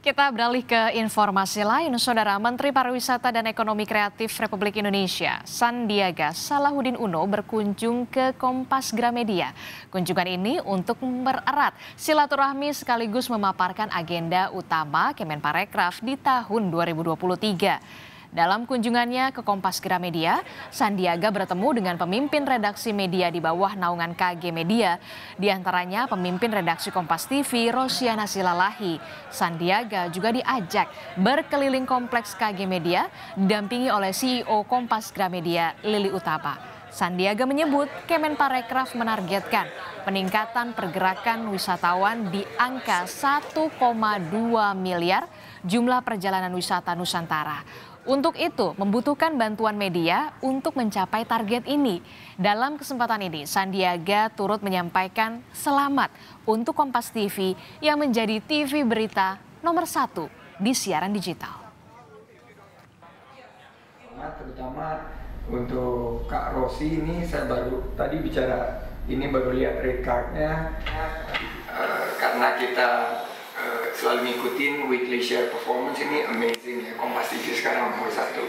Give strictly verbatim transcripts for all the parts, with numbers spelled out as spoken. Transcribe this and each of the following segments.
Kita beralih ke informasi lain, Saudara. Menteri Pariwisata dan Ekonomi Kreatif Republik Indonesia, Sandiaga Salahuddin Uno berkunjung ke Kompas Gramedia. Kunjungan ini untuk mempererat silaturahmi sekaligus memaparkan agenda utama Kemenparekraf di tahun dua ribu dua puluh tiga. Dalam kunjungannya ke Kompas Gramedia, Sandiaga bertemu dengan pemimpin redaksi media di bawah naungan K G Media, di antaranya pemimpin redaksi Kompas T V Rosiana Silalahi. Sandiaga juga diajak berkeliling kompleks K G Media, didampingi oleh C E O Kompas Gramedia Lili Utaba. Sandiaga menyebut Kemenparekraf menargetkan peningkatan pergerakan wisatawan di angka satu koma dua miliar jumlah perjalanan wisata Nusantara. Untuk itu membutuhkan bantuan media untuk mencapai target ini. Dalam kesempatan ini Sandiaga turut menyampaikan selamat untuk Kompas T V yang menjadi T V berita nomor satu di siaran digital. Terutama untuk Kak Rosi ini saya baru tadi bicara, ini baru lihat red cardnya uh, karena kita uh, selalu ngikutin weekly share performance ini amazing ya. Kompas T V sekarang nomor satu.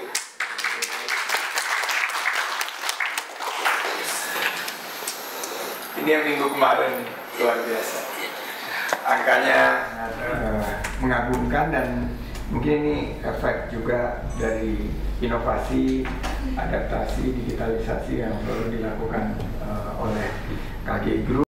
Ini yang minggu kemarin luar biasa, angkanya uh, mengagumkan dan mungkin ini efek juga dari inovasi, adaptasi, digitalisasi yang perlu dilakukan uh, oleh K G Group.